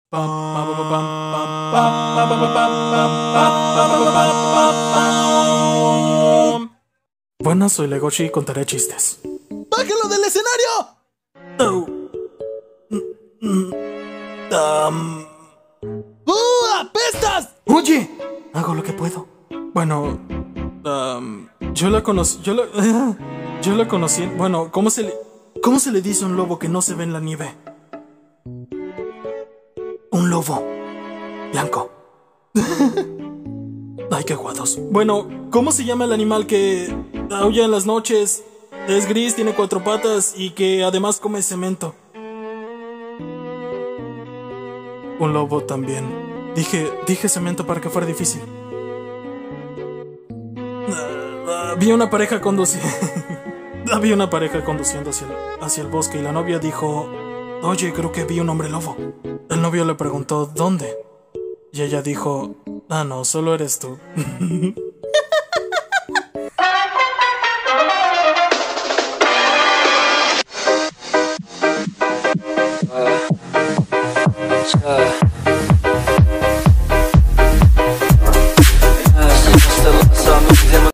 Buenas, soy Legoshi y contaré chistes. ¡Bájalo del escenario! ¡Apestas! Oye, hago lo que puedo. Bueno, yo la conocí. Yo la conocí. Bueno, ¿cómo se le dice a un lobo que no se ve en la nieve? Un lobo blanco. Ay, qué guados. Bueno, ¿cómo se llama el animal que aúlla en las noches? Es gris, tiene 4 patas y que además come cemento. Un lobo también. Dije cemento para que fuera difícil. Había una pareja conduciendo hacia el bosque y la novia dijo: oye, creo que vi un hombre lobo. El novio le preguntó: ¿dónde? Y ella dijo: ah, no, solo eres tú.